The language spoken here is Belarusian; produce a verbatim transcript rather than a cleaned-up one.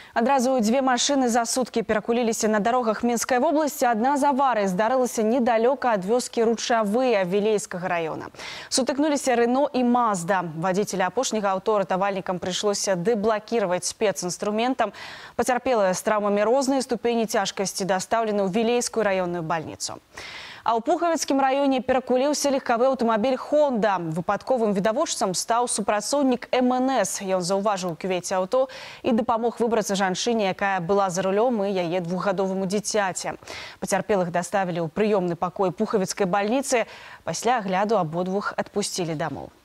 Адразу две машины за сутки перакуліліся на дорогах Минской области. Одна з аварый здарылася недалеко от вёскі Ручавыя Вілейскага района. Сутыкнуліся Рено и Мазда. Водителя апошняга авто ратавальнікам пришлось деблокировать специнструментом. Потерпелые с травмами разные ступени тяжкости доставлены в Вілейскую районную больницу. А ў Пухавецкім раёне перакуліўся легкавы аўтамабіль «Хонда». Выпадковым відавочцам стаў супрацоўнік эм эн эс. Ён заўважыў у кювеце аўто і дапамог выбрацца жанчыне, якая была за рулём, і яе двухгадоваму дзіцяці. Пацярпелых даставілі ў прыёмны пакой Пухавецкай бальніцы. Пасля агляду абодвух адпусцілі дамоў.